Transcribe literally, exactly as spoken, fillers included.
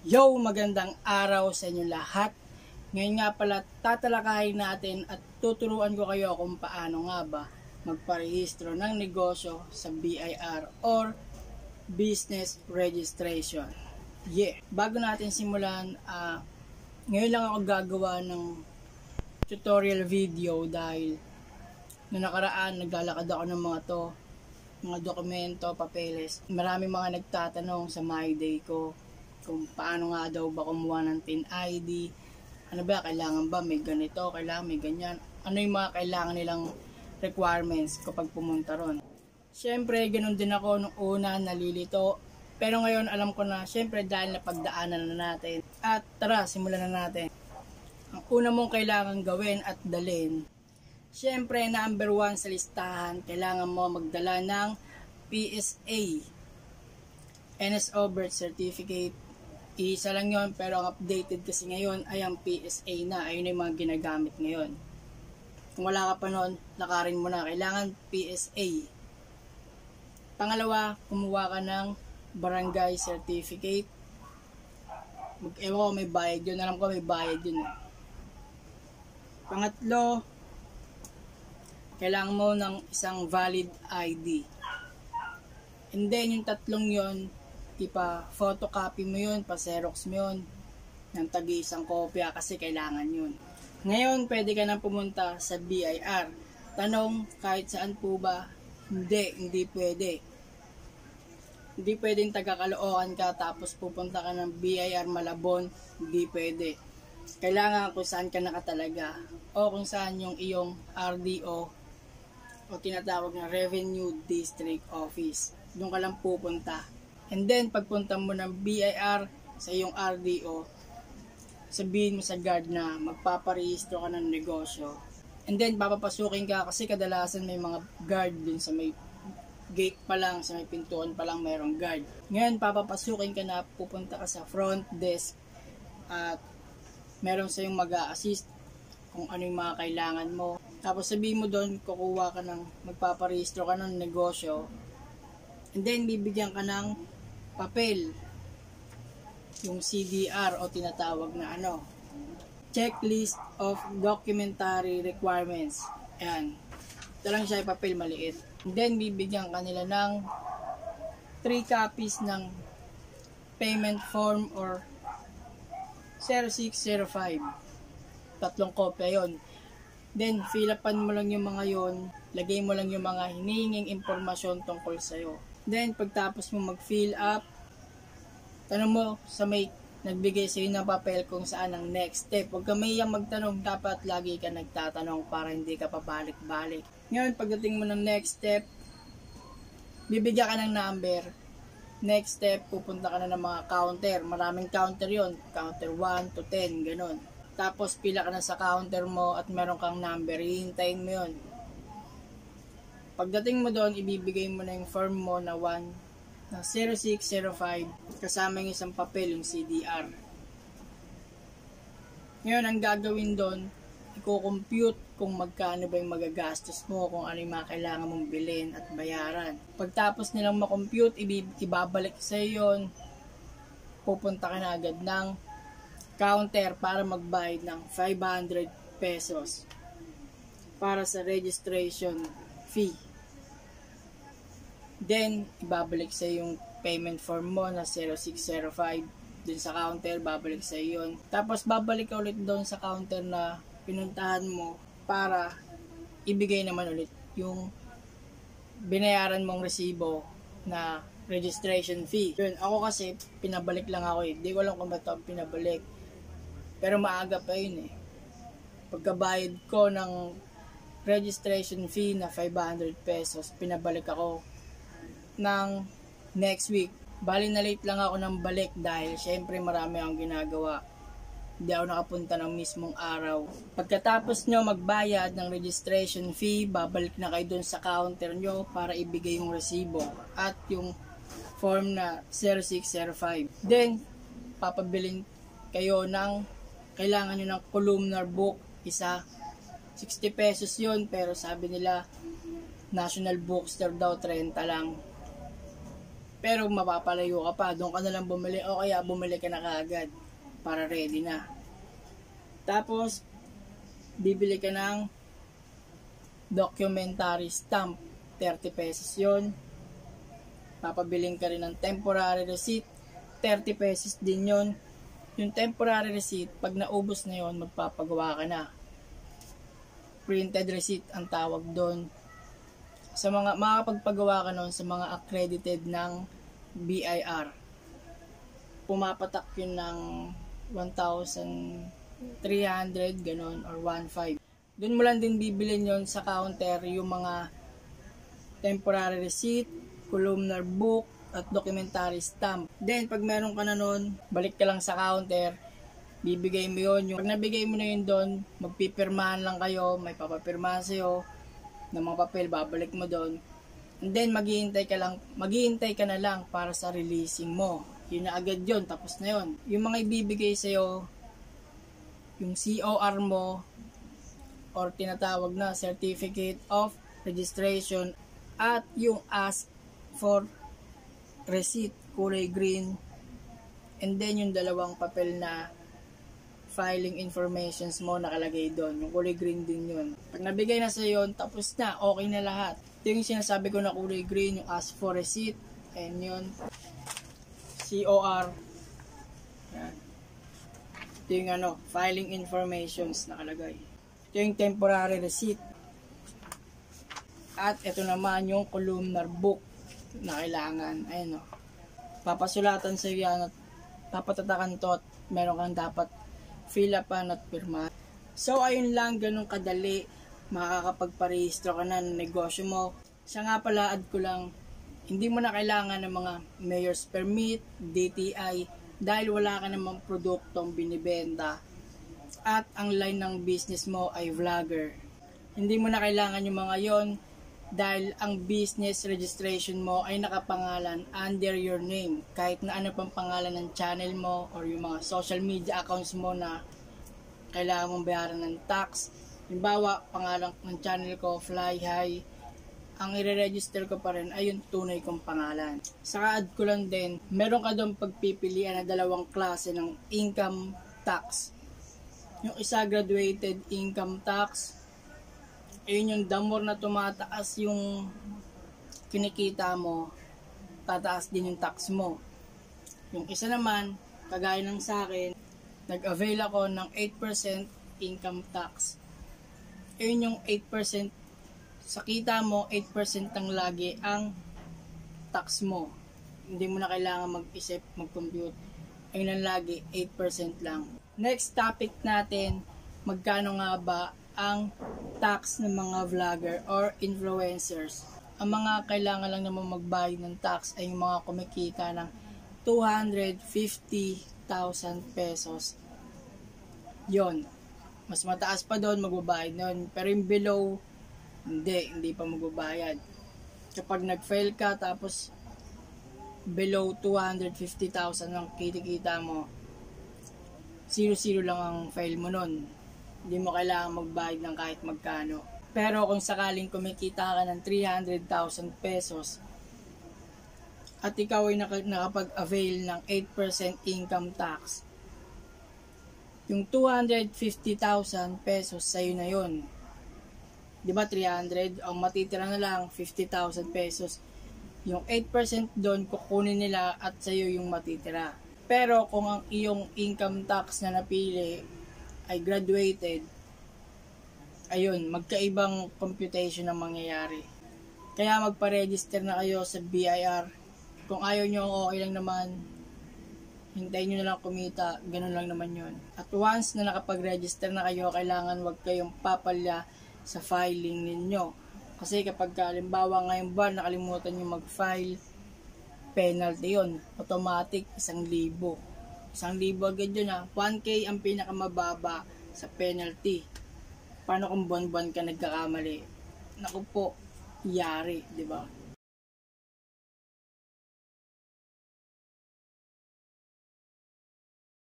Yo, magandang araw sa inyo lahat. Ngayon nga pala tatalakayin natin at tuturuan ko kayo kung paano nga ba magparehistro ng negosyo sa B I R or Business Registration. Yeah, bago natin simulan, uh, ngayon lang ako gagawa ng tutorial video dahil noong nakaraan naglalakad ako ng mga to, mga dokumento, papeles. Marami mga nagtatanong sa My Day ko kung paano nga daw ba kumuha ng T I N I D, ano ba, kailangan ba may ganito, kailangan may ganyan, ano yung mga kailangan nilang requirements kapag pumunta ron. Siyempre, ganun din ako nung una, nalilito, pero ngayon alam ko na, siyempre dahil napagdaanan na natin, at tara, simulan na natin. Ang una mong kailangan gawin at dalhin, siyempre number one sa listahan, kailangan mo magdala ng P S A, N S O Birth Certificate. Isa lang yon, pero ang updated kasi ngayon ay ang P S A na. Ayun yung mga ginagamit ngayon. Kung wala ka pa noon, lakarin mo na. Kailangan P S A. Pangalawa, kumuha ka ng barangay certificate. Mag-ewan ko may bayad yun. Alam ko may bayad yun. Eh. Pangatlo, kailangan mo ng isang valid I D. And then, yung tatlong yon, ipa-photocopy mo yun, pa-xerox mo yun, ng tagi-isang kopya kasi kailangan yun. Ngayon, pwede ka na pumunta sa B I R. Tanong, kahit saan po ba? Hindi, hindi pwede. Hindi pwedeng taga-Caloocan ka tapos pupunta ka ng B I R Malabon, hindi pwede. Kailangan kung saan ka nakatalaga o kung saan yung iyong R D O o tinatawag na Revenue District Office. Doon ka lang pupunta. And then, pagpunta mo ng B I R sa iyong R D O, sabihin mo sa guard na magpaparehistro ka ng negosyo. And then, papapasukin ka kasi kadalasan may mga guard din sa may gate pa lang, sa may pintuan pa lang mayroong guard. Ngayon, papapasukin ka na, pupunta ka sa front desk at meron sa iyong mag-a-assist kung ano yung mga kailangan mo. Tapos sabihin mo doon, kukuha ka ng, magpaparehistro ka ng negosyo. And then, bibigyan ka ng papel, yung C D R o tinatawag na ano, checklist of documentary requirements. Ayan. Ito lang siya yung papel maliit. And then, bibigyan ka nila ng three copies ng payment form or zero six zero five. Tatlong kopya yon. Then, fill upan mo lang yung mga yon, lagay mo lang yung mga hinihinging impormasyon tungkol sa'yo. Then, pagtapos mo mag-fill up, tanong mo sa may nagbigay sa'yo ng papel kung saan ang next step. Huwag ka mayang magtanong, dapat lagi ka nagtatanong para hindi ka pabalik-balik. Ngayon, pagdating mo ng next step, bibigyan ka ng number. Next step, pupunta ka na ng mga counter. Maraming counter yon, counter one to ten, ganun. Tapos, pila ka na sa counter mo at meron kang number, hihintayin mo yon. Pagdating mo doon, ibibigay mo na yung form mo na one na zero six zero five kasama yung isang papel, yung C D R. Ngayon, ang gagawin doon, i-compute kung magkano ba yung magagastos mo, kung ano yung mga kailangan mong bilhin at bayaran. Pagtapos nilang makompute, ibabalik sa yon, pupunta ka na agad ng counter para magbayad ng five hundred pesos para sa registration fee. Then, ibabalik sa yung payment form mo na zero six zero five. Dun sa counter, babalik sa yun. Tapos, babalik ka ulit doon sa counter na pinuntahan mo para ibigay naman ulit yung binayaran mong resibo na registration fee. Yun, ako kasi, pinabalik lang ako eh. Di ko alam kung ba ito pinabalik. Pero maaga pa yun eh. Pagkabayad ko ng registration fee na five hundred pesos, pinabalik ako ng next week. Bali na late lang ako ng balik dahil syempre marami akong ginagawa. Hindi ako nakapunta ng mismong araw. Pagkatapos nyo magbayad ng registration fee, babalik na kayo dun sa counter nyo para ibigay yung resibo at yung form na zero six zero five. Then, papabilin kayo ng, kailangan nyo ng columnar book, isa, sixty pesos yun, pero sabi nila National Bookstore daw, thirty lang. Pero mapapalayo ka pa, doon ka na lang bumili o kaya bumili ka na kaagad para ready na. Tapos, bibili ka ng documentary stamp, thirty pesos yon. Papabiling ka rin ng temporary receipt, thirty pesos din yon. Yung temporary receipt, pag naubos na yon, magpapagawa ka na. Printed receipt ang tawag doon. Sa mga makakapagpagawa ka noon sa mga accredited ng B I R. Pumapatak yun ng one thousand three hundred ganon or one thousand five hundred. Doon mo lang din bibilin yon sa counter yung mga temporary receipt, columnar book, at documentary stamp. Then pag meron ka na noon, balik ka lang sa counter, bibigay mo yun. Yung, pag nabigay mo na yun doon, magpipirmahan lang kayo, may papapirmahan sa'yo ng mga papel, babalik mo doon. And then maghihintay ka lang, maghihintay ka na lang para sa releasing mo. Yun na agad yun, tapos na yun. Yung mga ibibigay sa'yo, yung C O R mo, or tinatawag na Certificate of Registration, at yung ask for receipt, kulay green, and then yung dalawang papel na filing informations mo nakalagay doon. Yung kulay green din yun. Pag nabigay na sa yun, tapos na, okay na lahat. Ito yung sinasabi ko na kulay green, yung ask for receipt, and yun, C O R. Yan. Ito yung ano, filing informations nakalagay. Ito yung temporary receipt. At ito naman yung columnar book na kailangan. Ayun o. Papasulatan sa yan at papatatakan to at meron kang dapat fill upan at pirma. So ayun lang, ganun kadali makakapagparehistro ka na ng negosyo mo. Siya nga pala, add ko lang, hindi mo na kailangan ng mga mayor's permit, D T I, dahil wala ka namang produktong binibenta at ang line ng business mo ay vlogger. Hindi mo na kailangan yung mga yon dahil ang business registration mo ay nakapangalan under your name. Kahit na ano pang pangalan ng channel mo or yung mga social media accounts mo na kailangan mong bayaran ng tax. Halimbawa, pangalan ng channel ko, Fly High, ang i-register ko pa rin ay yung tunay kong pangalan. Saka add ko lang din, meron ka doon pagpipilian na dalawang klase ng income tax. Yung isa graduated income tax, ayun yung the more na tumataas yung kinikita mo, tataas din yung tax mo. Yung isa naman, kagaya ng sa akin, nag-avail ako ng eight percent income tax. Ayun yung eight percent sa kita mo, eight percent ang lagi ang tax mo. Hindi mo na kailangan mag-isip, mag-compute. Ayun ang lagi, eight percent lang. Next topic natin, magkano nga ba ang tax ng mga vlogger or influencers. Ang mga kailangan lang naman magbayad ng tax ay yung mga kumikita ng two hundred fifty thousand pesos. Yon. Mas mataas pa doon, magbabayad nun. Pero yung below, hindi, hindi pa magbabayad. Kapag nag-fail ka, tapos below two hundred fifty thousand ang kitikita mo, zero-zero lang ang file mo nun. Hindi mo kailangan magbayad ng kahit magkano. Pero kung sakaling kumikita ka ng three hundred thousand pesos at ikaw ay nakapag-avail ng eight percent income tax, yung two hundred fifty thousand pesos sa'yo na yun. Di ba three hundred? Ang matitira na lang fifty thousand pesos. Yung eight percent doon kukunin nila at sa'yo yung matitira. Pero kung ang iyong income tax na napili ay graduated, ayun, magkaibang computation ang mangyayari. Kaya magpa-register na kayo sa B I R. Kung ayaw nyo, okay lang naman. Hintayin nyo na lang kumita, ganun lang naman yun. At once na nakapag-register na kayo, kailangan wag kayong papalya sa filing ninyo. Kasi kapag halimbawa ngayong buwan nakalimutan nyo mag-file, penalty yun. Automatic, isang libo. Isang libo agad yun ha. one K ang pinakamababa sa penalty. Paano kung buwan-buwan ka nagkakamali? Naku po, yari, di ba?